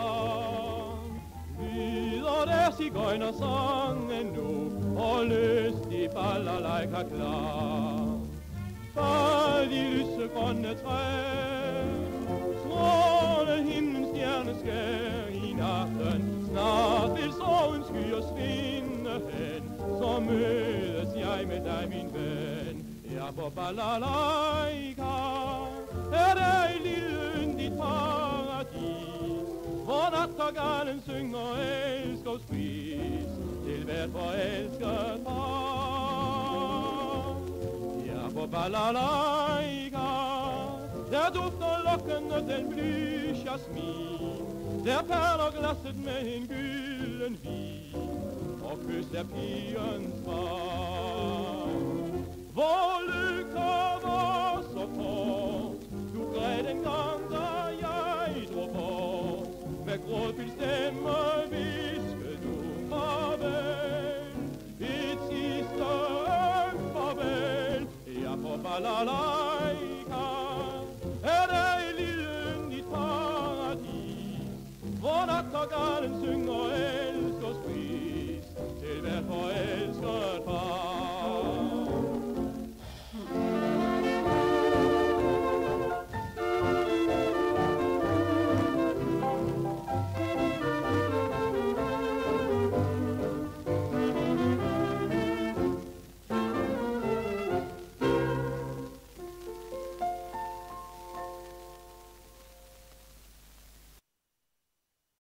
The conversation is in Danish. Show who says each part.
Speaker 1: Lyder der sigøjnersangen nu, og lystig balalaika klar. Fald de lysegrønne træer, stråle himlens stjerneskær i natten. Snart vil sorgens skyer svinde hen, så mødes jeg med dig, min ven. Ja, på balalaika er der et lille yndigt paradis, hvor nattergalen synger elskovspris til hvert forelsket par. Ja, på balalaika, der dufter lokkende den bly jasmin, der perler glasset med en gylden vin, og kys er pigens far. Hvor lykker var så kort, du græd en gang, da jeg drog bort. Med grådfyldt stemme viskede du farvel, et sidste farvel. Ja, på balalaika er der et lille yndigt paradis, hvor nattergalen synger elskers pris til hvert forelsket